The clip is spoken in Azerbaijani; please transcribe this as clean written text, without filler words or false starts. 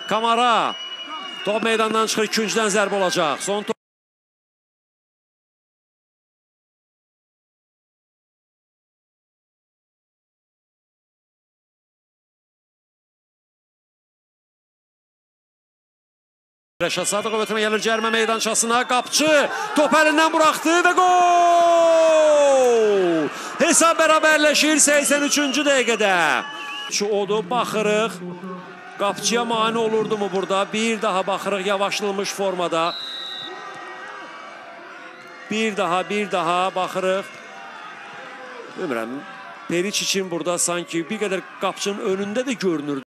Kamara. Top meydandan çıxır, ikinciden zərbə olacaq. Son top. Rəşad Sadıqov ötürmə gəlir cərimə meydançasına. Qapçı top əlindən buraxdı və gol! Hesab bərabərləşir 83-cü dəqiqədə. Şu odur, baxırıq. Qapçıya mane olurdu mu burada? Bir daha baxırıq yavaşlanmış formada. Bir daha baxırıq. Bilmirəm, Periç için burada sanki bir qədər qapçının önündə də görünürdü.